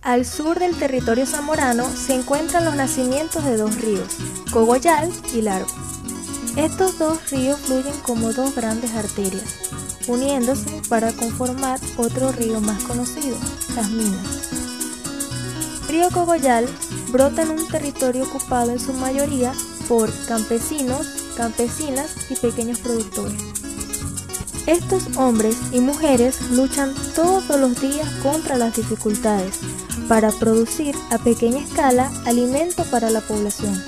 Al sur del territorio zamorano se encuentran los nacimientos de dos ríos, Cogollal y Largo. Estos dos ríos fluyen como dos grandes arterias, uniéndose para conformar otro río más conocido, Las Minas. Río Cogollal brota en un territorio ocupado en su mayoría por campesinos, campesinas y pequeños productores. Estos hombres y mujeres luchan todos los días contra las dificultades para producir a pequeña escala alimento para la población.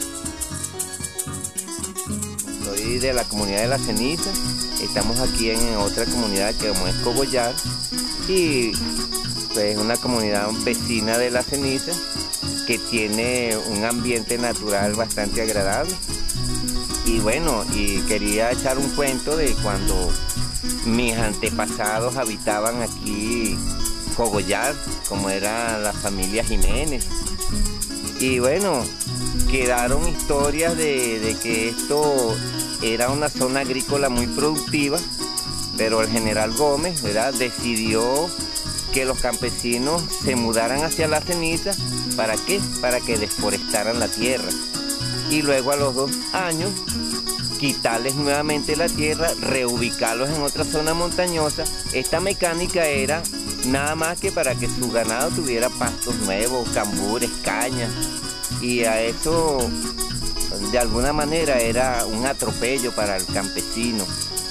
Soy de la comunidad de La Ceniza, estamos aquí en otra comunidad que como es Cogollal y pues una comunidad vecina de La Ceniza que tiene un ambiente natural bastante agradable. Y bueno, y quería echar un cuento de cuando mis antepasados habitaban aquí Cogollal, como era la familia Jiménez. Y bueno, quedaron historias de que esto era una zona agrícola muy productiva, pero el general Gómez, ¿verdad?, decidió que los campesinos se mudaran hacia La Ceniza. ¿Para qué? Para que deforestaran la tierra. Y luego a los 2 años, quitarles nuevamente la tierra, reubicarlos en otra zona montañosa. Esta mecánica era nada más que para que su ganado tuviera pastos nuevos, cambures, cañas. Y a eso, de alguna manera, era un atropello para el campesino.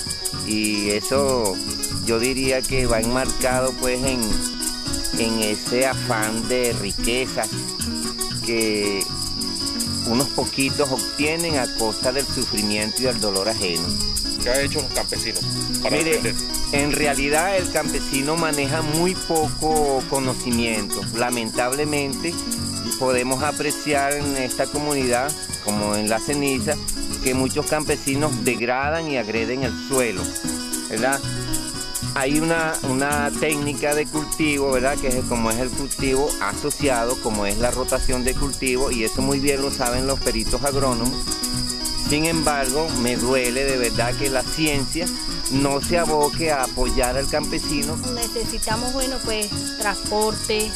Y eso yo diría que va enmarcado pues en ese afán de riquezas que unos poquitos obtienen a costa del sufrimiento y del dolor ajeno. ¿Qué han hecho los campesinos para defenderse? En realidad el campesino maneja muy poco conocimiento. Lamentablemente podemos apreciar en esta comunidad, como en La Ceniza, que muchos campesinos degradan y agreden el suelo, ¿verdad? Hay una técnica de cultivo, ¿verdad?, que es como es el cultivo asociado, como es la rotación de cultivo, y eso muy bien lo saben los peritos agrónomos. Sin embargo, me duele de verdad que la ciencia no se aboque a apoyar al campesino. Necesitamos, bueno, pues transporte,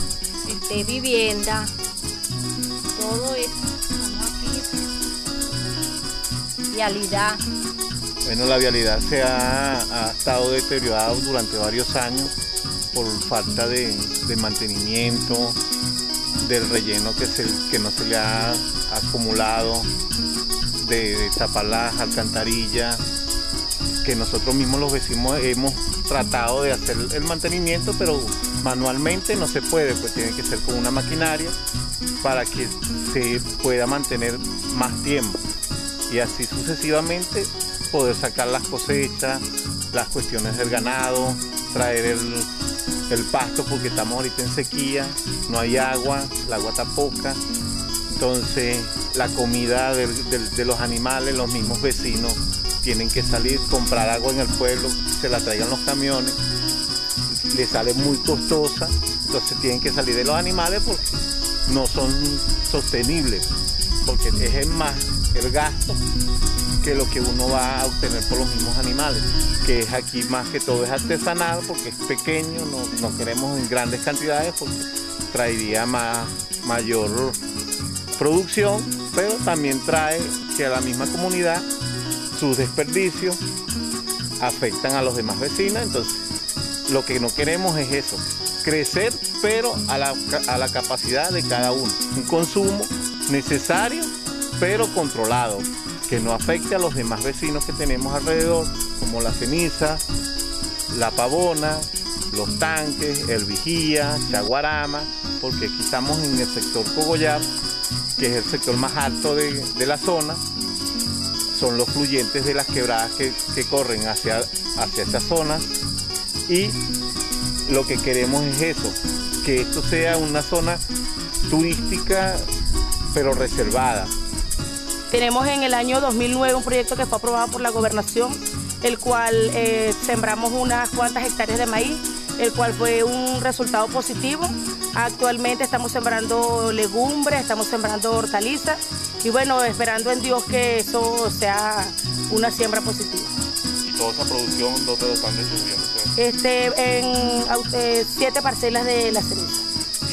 vivienda, todo eso. Estamos aquí, vialidad. Bueno, la vialidad ha estado deteriorada durante varios años por falta de mantenimiento, del relleno que no se le ha acumulado, de tapar las alcantarillas, que nosotros mismos los vecinos hemos tratado de hacer el mantenimiento, pero manualmente no se puede, pues tiene que ser con una maquinaria para que se pueda mantener más tiempo y así sucesivamente poder sacar las cosechas, las cuestiones del ganado, traer el pasto porque estamos ahorita en sequía, no hay agua, el agua está poca, entonces la comida de los animales, los mismos vecinos tienen que salir, comprar agua en el pueblo, se la traigan los camiones, les sale muy costosa, entonces tienen que salir de los animales porque no son sostenibles, porque es más el gasto que lo que uno va a obtener por los mismos animales, que es aquí más que todo es artesanal porque es pequeño, no queremos en grandes cantidades porque traería mayor producción, pero también trae que a la misma comunidad sus desperdicios afectan a los demás vecinos, entonces lo que no queremos es eso, crecer pero a la capacidad de cada uno, un consumo necesario pero controlado, que no afecte a los demás vecinos que tenemos alrededor, como La Ceniza, La Pavona, Los Tanques, El Vigía, Chaguarama, porque aquí estamos en el sector Cogollal, que es el sector más alto de la zona, son los fluyentes de las quebradas que corren hacia esas zonas y lo que queremos es eso, que esto sea una zona turística pero reservada. Tenemos en el año 2009 un proyecto que fue aprobado por la gobernación, el cual sembramos unas cuantas hectáreas de maíz, el cual fue un resultado positivo. Actualmente estamos sembrando legumbres, estamos sembrando hortalizas y bueno, esperando en Dios que eso sea una siembra positiva. ¿Y toda esa producción dónde lo están distribuyendo ustedes? En 7 parcelas de La Ceniza.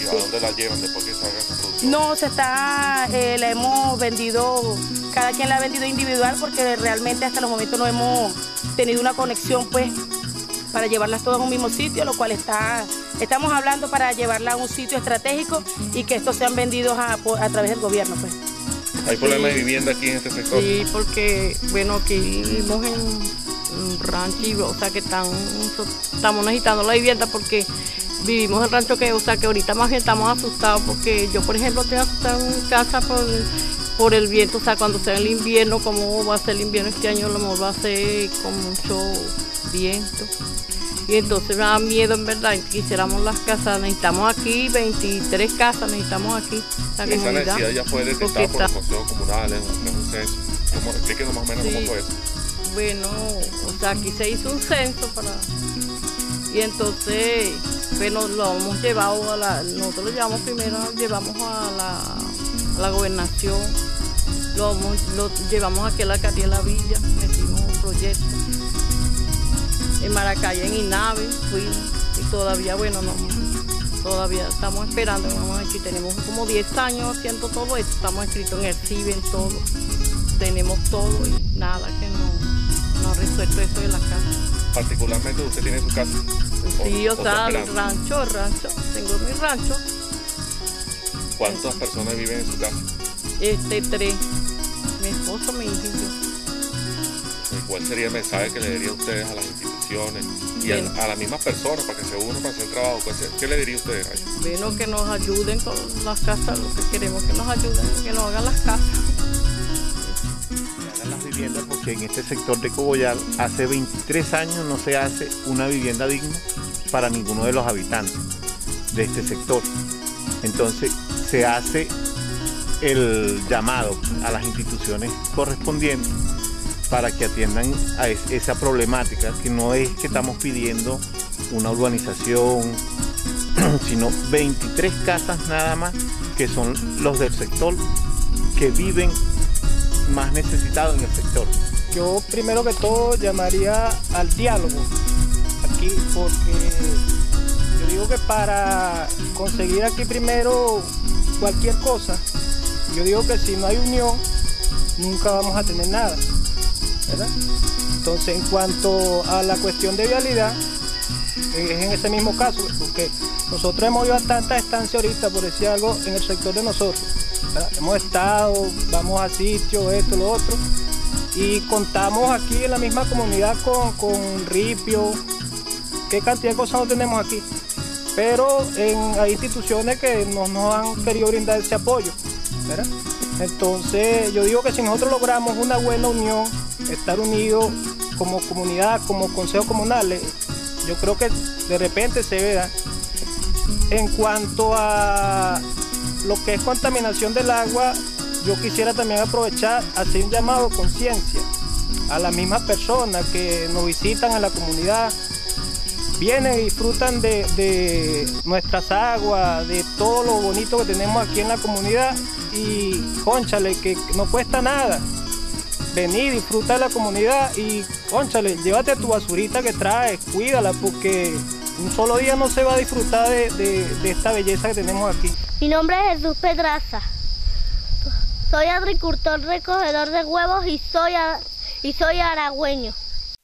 ¿Y a dónde la llevan después que salga esa producción? No, la hemos vendido, cada quien la ha vendido individual porque realmente hasta los momentos no hemos tenido una conexión pues para llevarlas todas a un mismo sitio, lo cual estamos hablando para llevarla a un sitio estratégico y que estos sean vendidos a través del gobierno pues. ¿Hay problemas de vivienda aquí en este sector? Sí, porque bueno, aquí vivimos en un rancho, o sea que estamos necesitando la vivienda porque vivimos en el rancho que, o sea que ahorita más bien estamos asustados porque yo por ejemplo estoy asustada en mi casa por el viento, o sea cuando sea el invierno, cómo va a ser el invierno este año, a lo mejor va a ser con mucho viento. Y entonces me da miedo en verdad, quisiéramos las casas, necesitamos aquí 23 casas, necesitamos aquí. Esa necesidad ya fue detectada por los consejos comunales, un censo. Explíquenos más o menos cómo fue eso. Bueno, o sea aquí se hizo un censo y entonces bueno, lo hemos llevado nosotros lo llevamos primero, llevamos a la gobernación, lo llevamos aquí a la alcaldía de la villa, metimos un proyecto. En Maracay, en Inave, fuimos y todavía, bueno, todavía estamos esperando, tenemos como 10 años haciendo todo esto, estamos inscritos en el CIBE, en todo, tenemos todo y nada, que no ha resuelto eso de la casa. ¿Particularmente usted tiene su casa? Sí, o sea, el rancho, tengo mi rancho. ¿Cuántas personas viven en su casa? 3, mi esposo, mi hijo y yo. ¿Cuál sería el mensaje que le daría a ustedes a las instituciones y a las mismas personas para que se unan para hacer el trabajo? ¿Qué le diría a ustedes ahí? Bueno, que nos ayuden con las casas, lo que queremos que nos ayuden, que nos hagan las casas. Que hagan las viviendas porque en este sector de Cogollar hace 23 años no se hace una vivienda digna para ninguno de los habitantes de este sector. Entonces se hace el llamado a las instituciones correspondientes para que atiendan a esa problemática, que no es que estamos pidiendo una urbanización, sino 23 casas nada más, que son los del sector que viven más necesitados en el sector. Yo primero que todo llamaría al diálogo aquí, porque yo digo que para conseguir aquí primero cualquier cosa, yo digo que si no hay unión, nunca vamos a tener nada, ¿verdad? Entonces, en cuanto a la cuestión de vialidad, es en ese mismo caso, porque nosotros hemos ido a tantas estancias ahorita, por decir algo, en el sector de nosotros, ¿verdad? Hemos estado, vamos a sitios, esto, lo otro, y contamos aquí en la misma comunidad con ripio, qué cantidad de cosas no tenemos aquí, pero hay instituciones que no nos han querido brindar ese apoyo, ¿verdad? Entonces yo digo que si nosotros logramos una buena unión, estar unidos como comunidad, como consejos comunales, yo creo que de repente se verá. En cuanto a lo que es contaminación del agua, yo quisiera también aprovechar, hacer un llamado de conciencia a las mismas personas que nos visitan en la comunidad, vienen y disfrutan de nuestras aguas, de todo lo bonito que tenemos aquí en la comunidad, y cónchale, que no cuesta nada venir, disfrutar de la comunidad y cónchale, llévate tu basurita que traes, cuídala, porque un solo día no se va a disfrutar de esta belleza que tenemos aquí. Mi nombre es Jesús Pedraza, soy agricultor recogedor de huevos y soy aragüeño.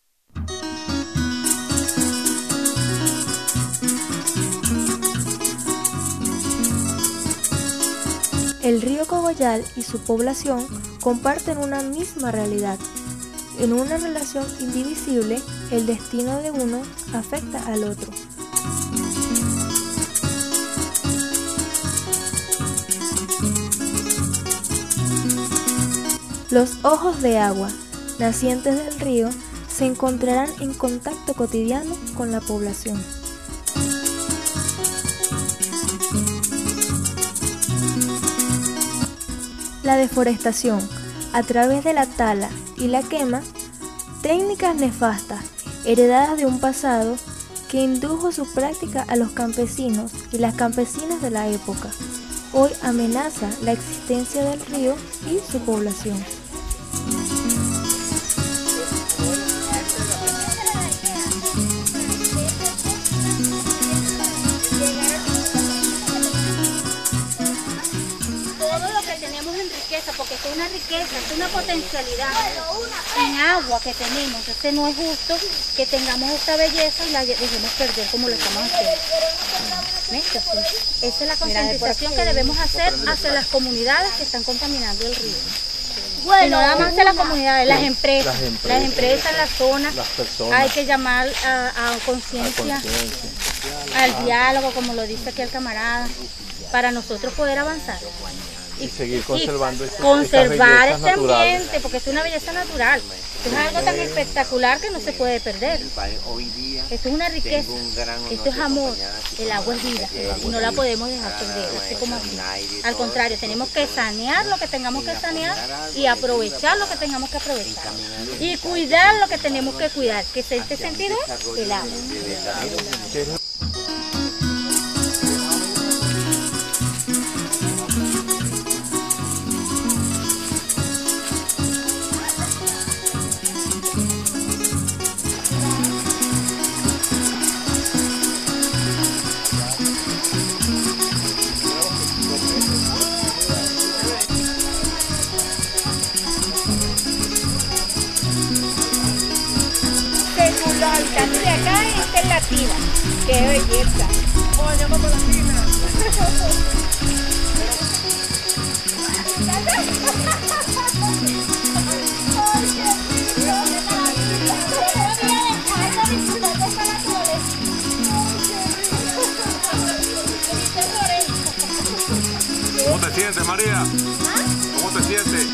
El río Cogollar y su población comparten una misma realidad. En una relación indivisible, el destino de uno afecta al otro. Los ojos de agua, nacientes del río, se encontrarán en contacto cotidiano con la población. La deforestación, a través de la tala y la quema, técnicas nefastas heredadas de un pasado que indujo su práctica a los campesinos y las campesinas de la época, hoy amenaza la existencia del río y su población. una riqueza, es una potencialidad en agua que tenemos. Entonces no es justo que tengamos esta belleza y la dejemos perder como lo estamos haciendo. Esa es la concientización que debemos hacer hacia las comunidades que están contaminando el río. Y no nada más hacia las comunidades, las empresas, en la zona, las personas. Hay que llamar a conciencia, al diálogo, como lo dice aquí el camarada, para nosotros poder avanzar. Y seguir conservando conservar este ambiente, porque es una belleza natural. Es algo tan espectacular que no se puede perder. Esto es una riqueza, esto es amor, el agua es vida y no la podemos dejar perder, así como así. Al contrario, tenemos que sanear lo que tengamos que sanear y aprovechar lo que tengamos que aprovechar. Y cuidar lo que tenemos que cuidar, que en este sentido es el agua. Según los habitantes de acá, esta es la tina. ¡Qué belleza! ¡Oye, vamos por la tina! ¿Cómo te sientes, María? ¿Cómo te sientes?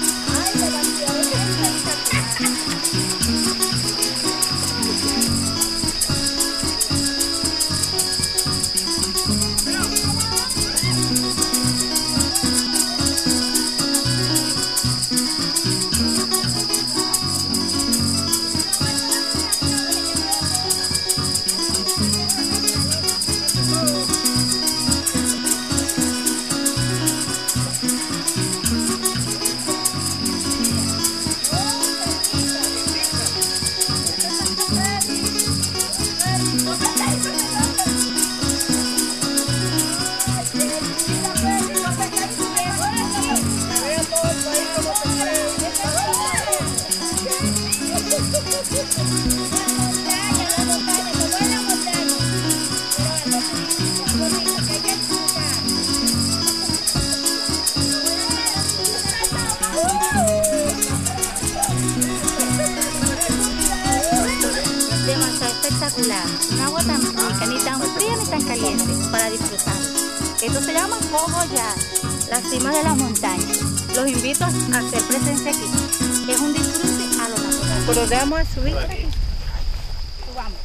Demasiado espectacular, un agua tan rica, ni tan fría ni tan caliente, para disfrutar. Esto se llama Cogollar, la cima de las montañas. Los invito a hacer presencia aquí. Es un disfrute a lo natural. Pero vamos a subir por aquí. Subamos.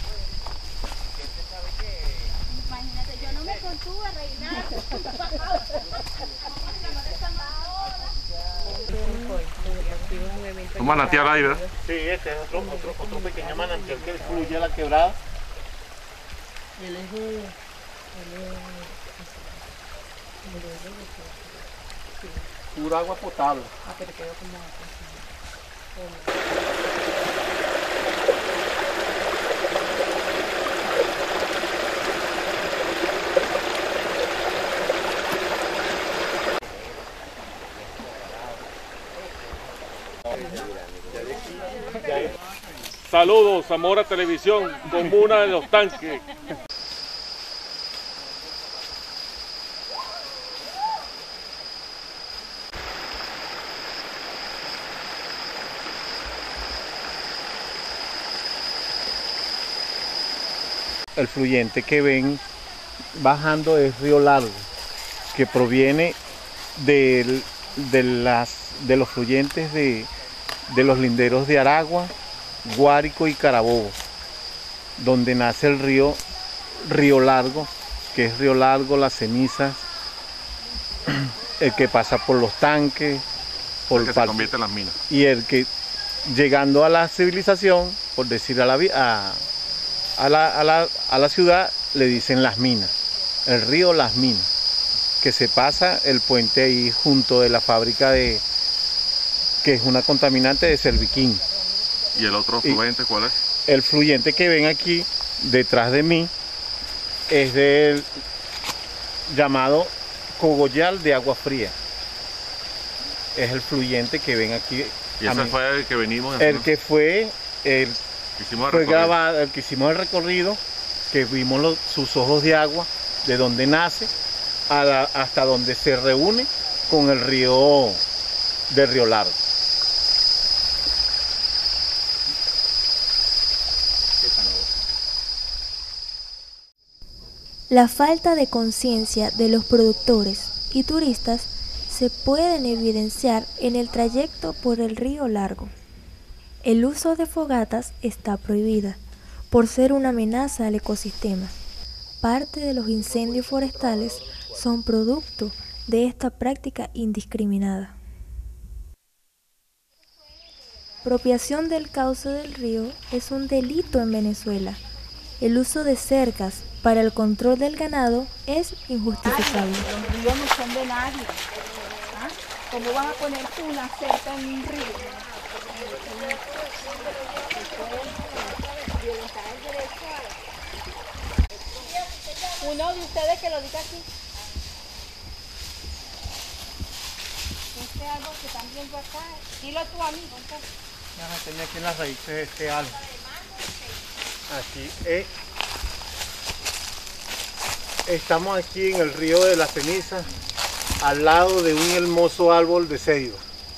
Imagínate, yo no me contuve a reinar. Un manantial ahí, ¿verdad? Sí, este es otro pequeño manantial que fluye a la quebrada. Pura agua potable. Saludos, Zamora Televisión, Comuna de los Tanques. El fluyente que ven bajando es Río Largo, que proviene de los fluyentes de los linderos de Aragua, Guárico y Carabobo, donde nace el río Largo, que es Río Largo, Las Cenizas, el que pasa por los tanques, el que se convierte en las minas. Y el que, llegando a la civilización, por decir a la ciudad, le dicen Las Minas, el río Las Minas, que se pasa el puente ahí junto de la fábrica que es una contaminante de Serviquín. ¿Y el otro fluyente cuál es? El fluyente que ven aquí detrás de mí es del llamado Cogollar de agua fría. es el fluyente que ven aquí. Y ese fue el que venimos. El que fue el fue grabado, el que hicimos el recorrido, que vimos sus ojos de agua, de donde nace hasta donde se reúne con el río del Río Largo. La falta de conciencia de los productores y turistas se pueden evidenciar en el trayecto por el Río Largo. El uso de fogatas está prohibida por ser una amenaza al ecosistema. Parte de los incendios forestales son producto de esta práctica indiscriminada. Apropiación del cauce del río es un delito en Venezuela. El uso de cercas para el control del ganado es injustificable. Los ríos no son de nadie. ¿Ah? ¿Cómo vas a poner tú una cerca en un río? Uno de ustedes que lo diga aquí. Este árbol que están viendo acá, dilo tú a mí. Ya me tenía aquí en las raíces de este árbol. Aquí estamos aquí en el río de la Ceniza, al lado de un hermoso árbol de ceiba.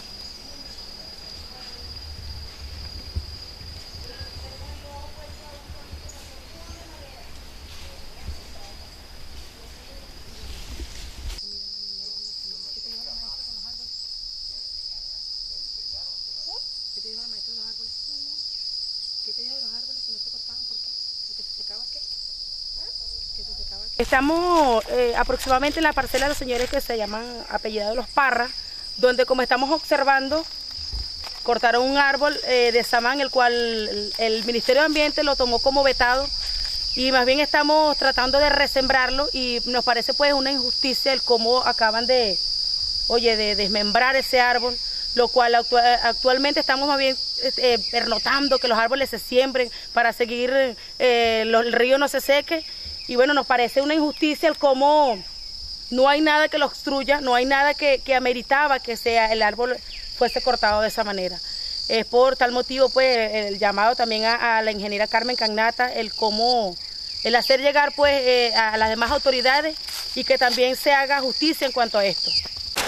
Estamos aproximadamente en la parcela de los señores que se llaman apellidados Los Parra, donde, como estamos observando, cortaron un árbol de samán, el cual el Ministerio de Ambiente lo tomó como vetado, y más bien estamos tratando de resembrarlo, y nos parece pues una injusticia el cómo acaban de desmembrar ese árbol, lo cual actualmente estamos más bien pernotando que los árboles se siembren para seguir el río no se seque. Y bueno, nos parece una injusticia el cómo no hay nada que lo obstruya, no hay nada que ameritaba que el árbol fuese cortado de esa manera. Es por tal motivo pues el llamado también a la ingeniera Carmen Cagnata, el hacer llegar pues a las demás autoridades y que también se haga justicia en cuanto a esto.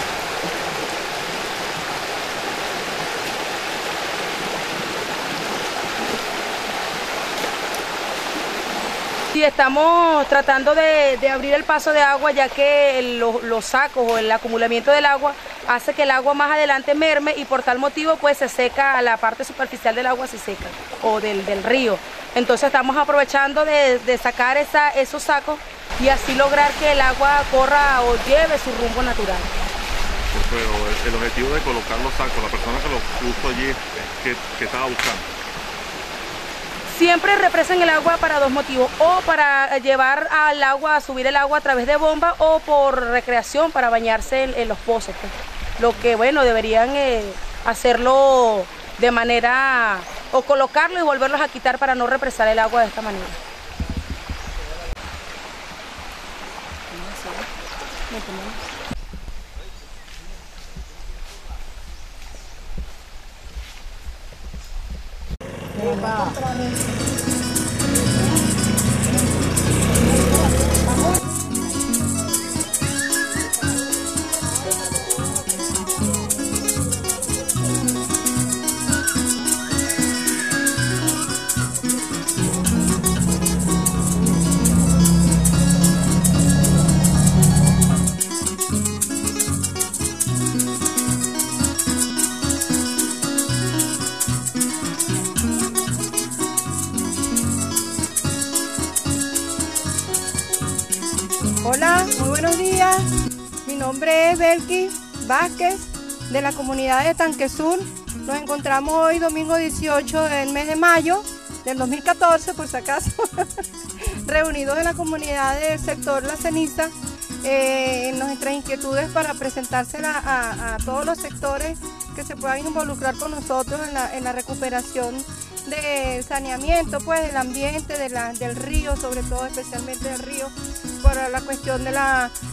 Sí, estamos tratando de abrir el paso de agua, ya que los sacos o el acumulamiento del agua hace que el agua más adelante merme, y por tal motivo pues se seca, la parte superficial del agua se seca, o del río. Entonces estamos aprovechando de sacar esos sacos y así lograr que el agua corra o lleve su rumbo natural. Pero el objetivo de colocar los sacos, la persona que lo puso allí, ¿qué estaba buscando? Siempre represan el agua para dos motivos: o para llevar al agua, a subir el agua a través de bomba, o por recreación para bañarse en los pozos, pues. Lo que bueno, deberían hacerlo de manera, o colocarlo y volverlos a quitar para no represar el agua de esta manera. Hola, muy buenos días. Mi nombre es Belki Vázquez, de la comunidad de Tanque Sur. Nos encontramos hoy, domingo 18 del mes de mayo del 2014, por si acaso, reunidos en la comunidad del sector La Ceniza, en nuestras inquietudes para presentárselas a todos los sectores que se puedan involucrar con nosotros en la recuperación del saneamiento, pues, del ambiente, del río, sobre todo, especialmente del río, para la cuestión de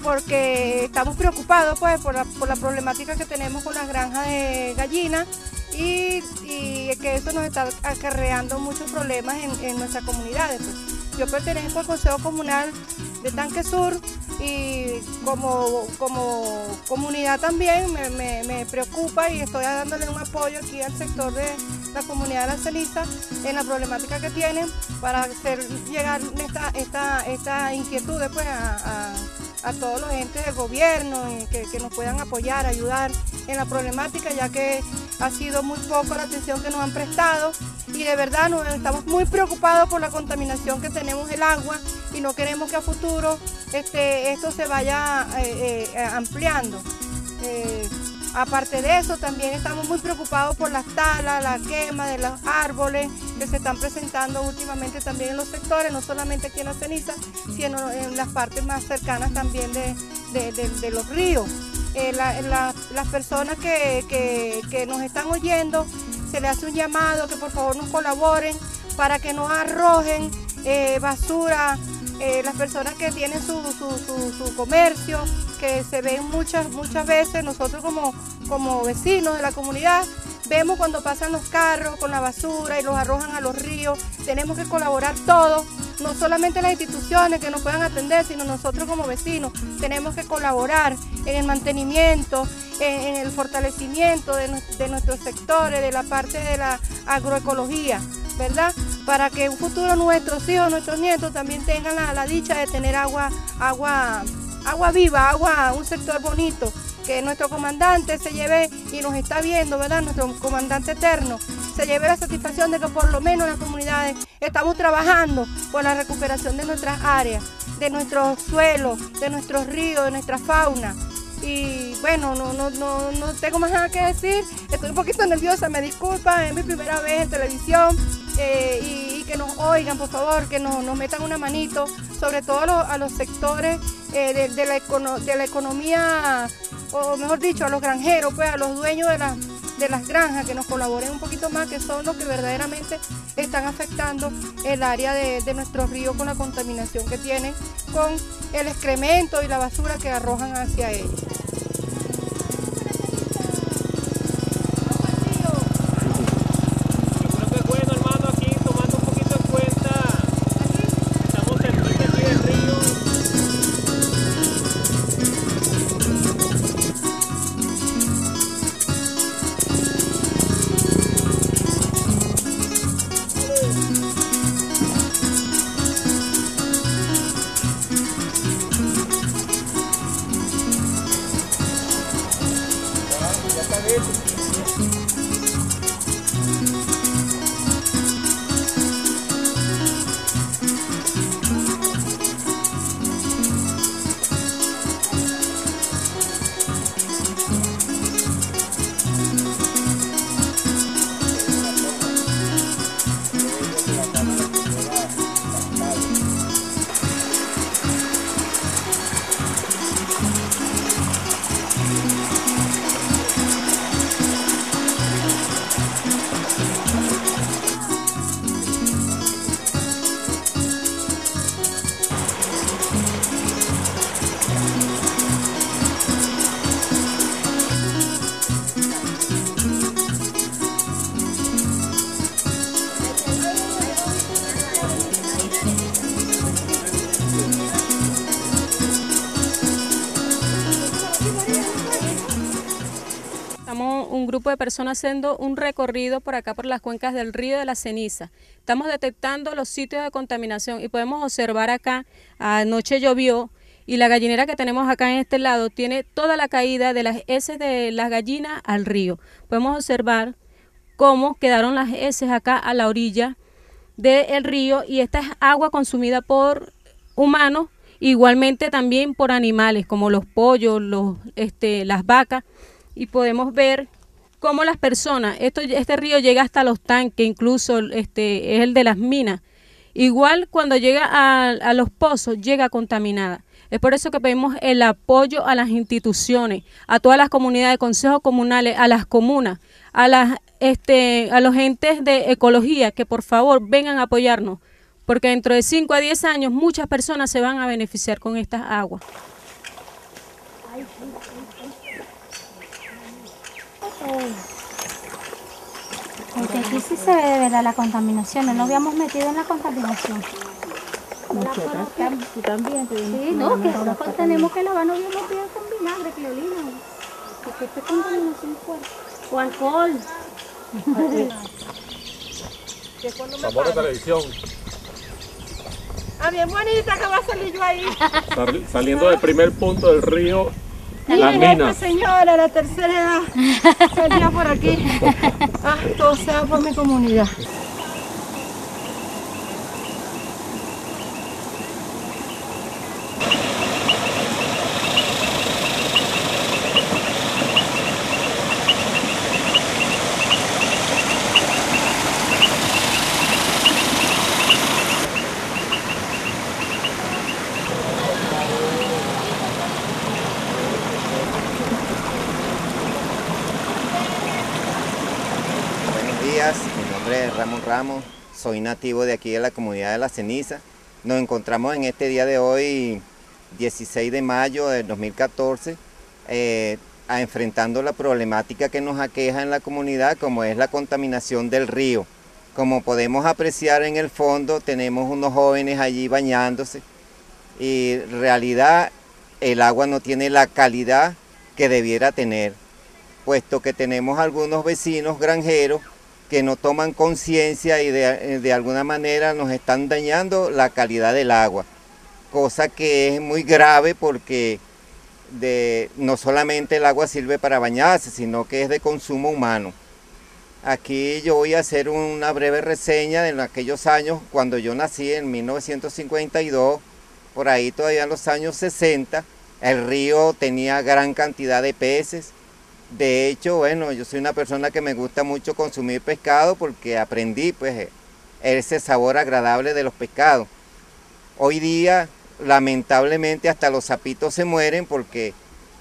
porque estamos preocupados pues por la problemática que tenemos con las granjas de gallinas y que eso nos está acarreando muchos problemas en nuestras comunidades. Pues. Yo pertenezco al Consejo Comunal de Tanque Sur y como comunidad también me preocupa y estoy dándole un apoyo aquí al sector de la comunidad de La Ceniza en la problemática que tienen para hacer llegar esta inquietudes pues a todos los entes del gobierno y que nos puedan apoyar, ayudar en la problemática, ya que ha sido muy poco la atención que nos han prestado y de verdad estamos muy preocupados por la contaminación que tenemos el agua y no queremos que a futuro esto se vaya ampliando. Aparte de eso, también estamos muy preocupados por las talas, la quema de los árboles que se están presentando últimamente también en los sectores, no solamente aquí en La Ceniza, sino en las partes más cercanas también de los ríos. Las personas que nos están oyendo, se les hace un llamado que por favor nos colaboren para que no arrojen basura. Las personas que tienen su comercio, que se ven muchas veces, nosotros como vecinos de la comunidad, vemos cuando pasan los carros con la basura y los arrojan a los ríos. Tenemos que colaborar todos, no solamente las instituciones que nos puedan atender, sino nosotros como vecinos tenemos que colaborar en el mantenimiento, en el fortalecimiento de nuestros sectores, de la parte de la agroecología, ¿verdad? Para que en un futuro nuestros hijos, nuestros nietos también tengan la dicha de tener agua viva, un sector bonito, que nuestro comandante se lleve y nos está viendo, ¿verdad? Nuestro comandante eterno se lleve la satisfacción de que por lo menos en las comunidades estamos trabajando por la recuperación de nuestras áreas, de nuestros suelos, de nuestros ríos, de nuestra fauna. Y bueno, no tengo más nada que decir, estoy un poquito nerviosa, me disculpan, es mi primera vez en televisión y que nos oigan, por favor, que nos metan una manito, sobre todo a los sectores de la economía, o mejor dicho, a los granjeros, pues a los dueños de las granjas, que nos colaboren un poquito más, que son los que verdaderamente están afectando el área de nuestros ríos con la contaminación que tienen, con el excremento y la basura que arrojan hacia ellos. Un grupo de personas haciendo un recorrido por acá por las cuencas del río de La Ceniza. Estamos detectando los sitios de contaminación y podemos observar acá, anoche llovió y la gallinera que tenemos acá en este lado tiene toda la caída de las heces de las gallinas al río. Podemos observar cómo quedaron las heces acá a la orilla del río y esta es agua consumida por humanos, igualmente también por animales como los pollos, las vacas, y podemos ver cómo las personas, este río llega hasta los tanques, incluso es el de las minas. Igual cuando llega a los pozos, llega contaminada. Es por eso que pedimos el apoyo a las instituciones, a todas las comunidades, consejos comunales, a las comunas, a los entes de ecología, que por favor vengan a apoyarnos, porque dentro de 5 a 10 años muchas personas se van a beneficiar con estas aguas. Porque aquí sí se ve de verdad la contaminación, no nos habíamos metido en la contaminación. Tú también te Sí, no, que nosotros tenemos que lavarnos bien los pies con vinagre, criolina, porque esta contaminación fuerte. O alcohol. Sabor de televisión. Ah, bien bonita que va a salir yo ahí. Saliendo del primer punto del río, Las Miren Minas. esta señora, la tercera edad, salía por aquí. Ah, todo sea por mi comunidad. Buenos días, mi nombre es Ramón Ramos, soy nativo de aquí de la comunidad de La Ceniza. Nos encontramos en este día de hoy, 16 de mayo del 2014, enfrentando la problemática que nos aqueja en la comunidad, como es la contaminación del río. Como podemos apreciar en el fondo, tenemos unos jóvenes allí bañándose y en realidad el agua no tiene la calidad que debiera tener, puesto que tenemos algunos vecinos granjeros que no toman conciencia y de alguna manera nos están dañando la calidad del agua, cosa que es muy grave porque no solamente el agua sirve para bañarse, sino que es de consumo humano. Aquí yo voy a hacer una breve reseña de aquellos años cuando yo nací en 1952, por ahí todavía en los años 60, el río tenía gran cantidad de peces. De hecho, bueno, yo soy una persona que me gusta mucho consumir pescado porque aprendí pues ese sabor agradable de los pescados. Hoy día, lamentablemente, hasta los sapitos se mueren porque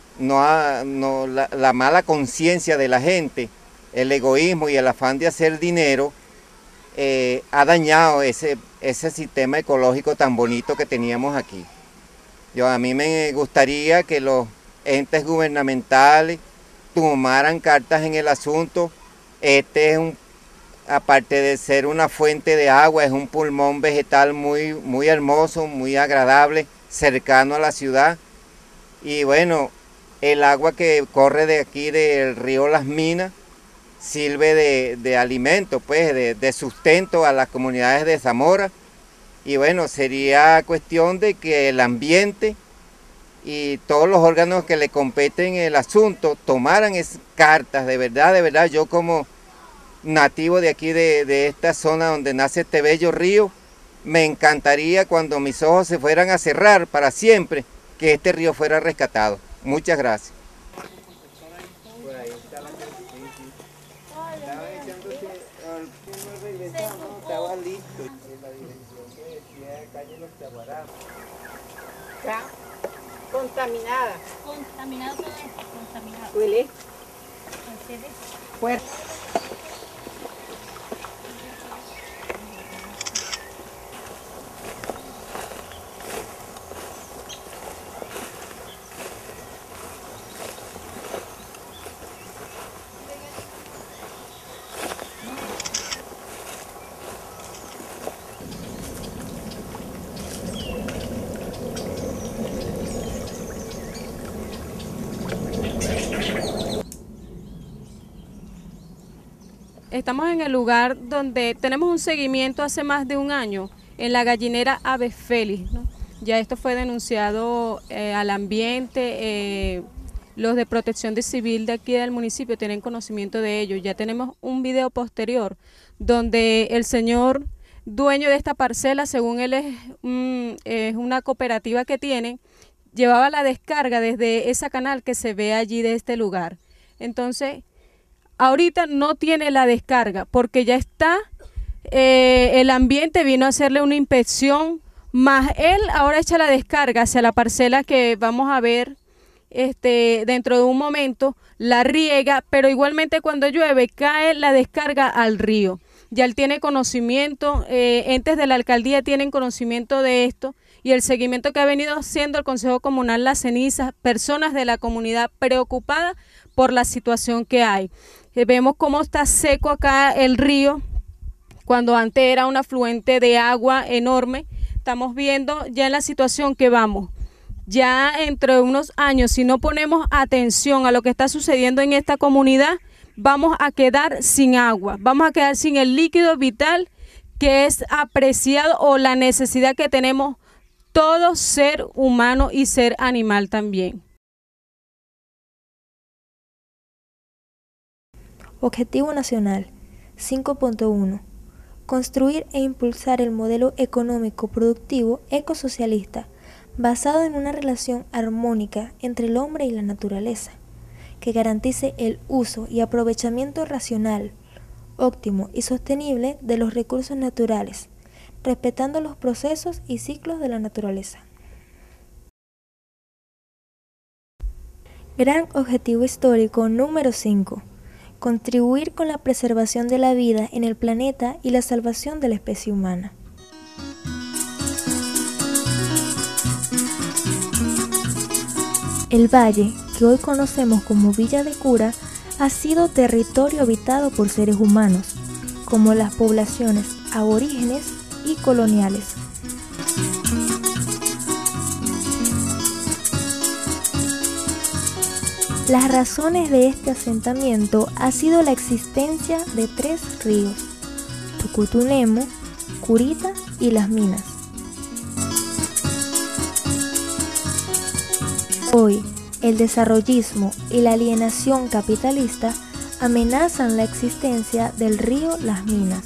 la mala conciencia de la gente, el egoísmo y el afán de hacer dinero ha dañado ese sistema ecológico tan bonito que teníamos aquí. A mí me gustaría que los entes gubernamentales tomaran cartas en el asunto. Este es aparte de ser una fuente de agua, es un pulmón vegetal muy, muy hermoso, muy agradable, cercano a la ciudad. Y bueno, el agua que corre de aquí del río Las Minas sirve de alimento, pues, de sustento a las comunidades de Zamora. Y bueno, sería cuestión de que el ambiente y todos los órganos que le competen el asunto tomaran cartas, de verdad, yo como nativo de aquí de esta zona donde nace este bello río, me encantaría cuando mis ojos se fueran a cerrar para siempre, que este río fuera rescatado. Muchas gracias. Estaba listo. En la dirección que decía calle Los Chaguarás. Ya, contaminada. Contaminado todo esto, contaminado. Huele fuerte. Estamos en el lugar donde tenemos un seguimiento hace más de un año, en la gallinera Ave Félix, ¿no? Ya esto fue denunciado al ambiente, los de protección civil de aquí del municipio tienen conocimiento de ello. Ya tenemos un video posterior donde el señor dueño de esta parcela, según él es una cooperativa que tienen, llevaba la descarga desde esa canal que se ve allí de este lugar. Entonces, ahorita no tiene la descarga porque ya está, el ambiente vino a hacerle una inspección, más él ahora echa la descarga hacia la parcela que vamos a ver dentro de un momento, la riega, pero igualmente cuando llueve cae la descarga al río. Ya él tiene conocimiento, entes de la alcaldía tienen conocimiento de esto y el seguimiento que ha venido haciendo el Consejo Comunal Las Cenizas, personas de la comunidad preocupadas por la situación que hay. Vemos cómo está seco acá el río, cuando antes era un afluente de agua enorme. Estamos viendo ya en la situación que vamos. Ya entre unos años, si no ponemos atención a lo que está sucediendo en esta comunidad, vamos a quedar sin agua, vamos a quedar sin el líquido vital que es apreciado o la necesidad que tenemos todo ser humano y ser animal también. Objetivo Nacional 5.1. Construir e impulsar el modelo económico productivo ecosocialista basado en una relación armónica entre el hombre y la naturaleza, que garantice el uso y aprovechamiento racional, óptimo y sostenible de los recursos naturales, respetando los procesos y ciclos de la naturaleza. Gran objetivo histórico número 5. Contribuir con la preservación de la vida en el planeta y la salvación de la especie humana. El valle, que hoy conocemos como Villa de Cura, ha sido territorio habitado por seres humanos, como las poblaciones aborígenes y coloniales. Las razones de este asentamiento ha sido la existencia de 3 ríos, Tucutunemo, Curita y Las Minas. Hoy, el desarrollismo y la alienación capitalista amenazan la existencia del río Las Minas.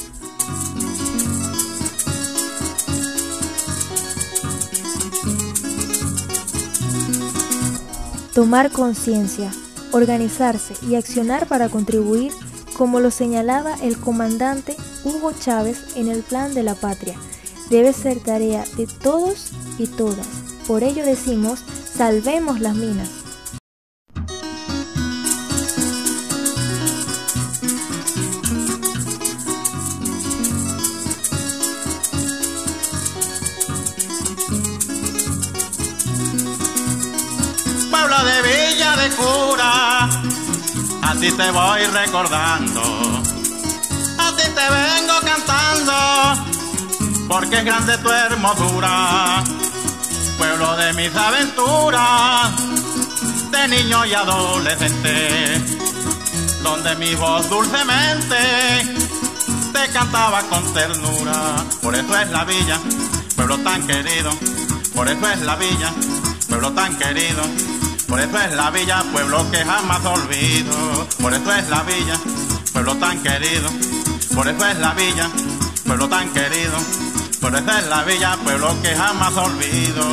Tomar conciencia, organizarse y accionar para contribuir, como lo señalaba el comandante Hugo Chávez en el Plan de la Patria, debe ser tarea de todos y todas. Por ello decimos, salvemos las minas. Pueblo de Villa de Cura, a ti te voy recordando, a ti te vengo cantando, porque es grande tu hermosura. Pueblo de mis aventuras, de niño y adolescente, donde mi voz dulcemente te cantaba con ternura. Por eso es la villa, pueblo tan querido, por eso es la villa, pueblo tan querido, por eso es la villa, pueblo que jamás olvido. Por eso es la villa, pueblo tan querido, por eso es la villa, pueblo tan querido, por eso es la villa, pueblo que jamás olvido.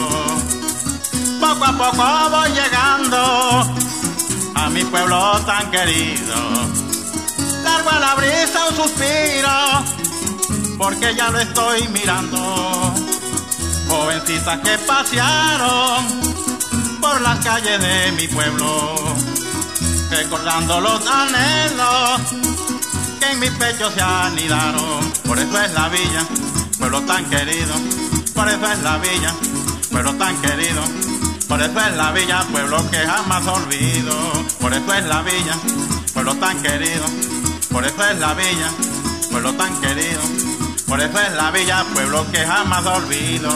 Poco a poco voy llegando a mi pueblo tan querido. Largo a la brisa un suspiro, porque ya lo estoy mirando. Jovencitas que pasearon por las calles de mi pueblo, recordando los anhelos que en mi pecho se anidaron. Por eso es la villa, pueblo tan querido, por eso es la villa, pueblo tan querido, por eso es la villa, pueblo que jamás olvido. Por eso es la villa, pueblo tan querido, por eso es la villa, pueblo tan querido, por eso es la villa, pueblo que jamás olvido.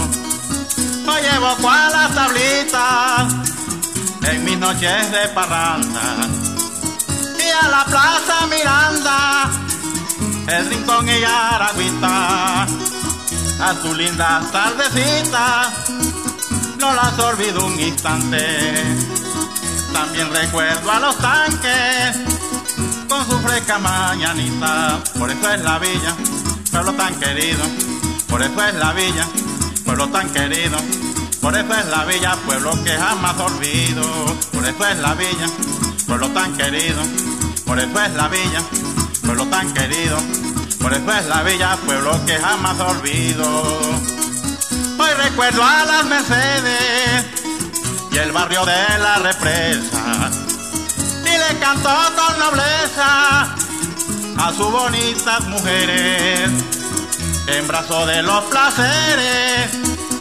Hoy llevo cual las tablitas en mis noches de parranda, y a la plaza Miranda, el Rincón y Aragüita, a tu linda tardecita no las olvido un instante. También recuerdo a los tanques con su fresca mañanita. Por eso es la villa, pueblo tan querido, por eso es la villa, pueblo tan querido, por eso es la villa, pueblo que jamás olvido. Por eso es la villa, pueblo tan querido, por eso es la villa, pueblo tan querido, por eso es la villa, pueblo que jamás olvido. Hoy recuerdo a las Mercedes y el barrio de la Represa, y le cantó con nobleza a sus bonitas mujeres, en brazos de los placeres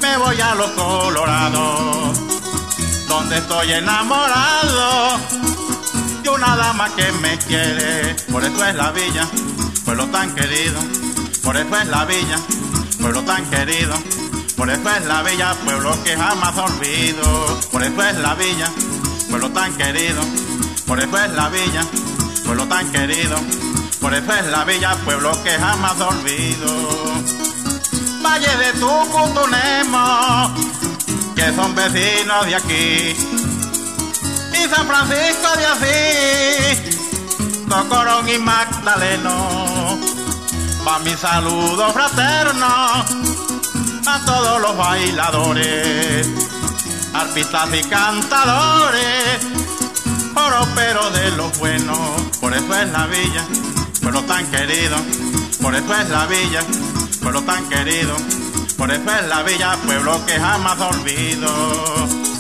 me voy a los Colorados, donde estoy enamorado de una dama que me quiere. Por eso es la villa, pueblo tan querido. Por eso es la villa, pueblo tan querido. Por eso es la villa, pueblo que jamás olvido. Por eso es la villa, pueblo tan querido. Por eso es la villa, pueblo tan querido. Por eso es la villa, pueblo que jamás olvido. Valle de Tucutunemo, que son vecinos de aquí, y San Francisco de Asís, Tocorón y Magdaleno. Va mi saludo fraterno a todos los bailadores, arpistas y cantadores, oroperos de los buenos. Por eso es la villa, pueblo tan querido. Por eso es la villa, pueblo tan querido. Por eso es la villa, pueblo que jamás olvido.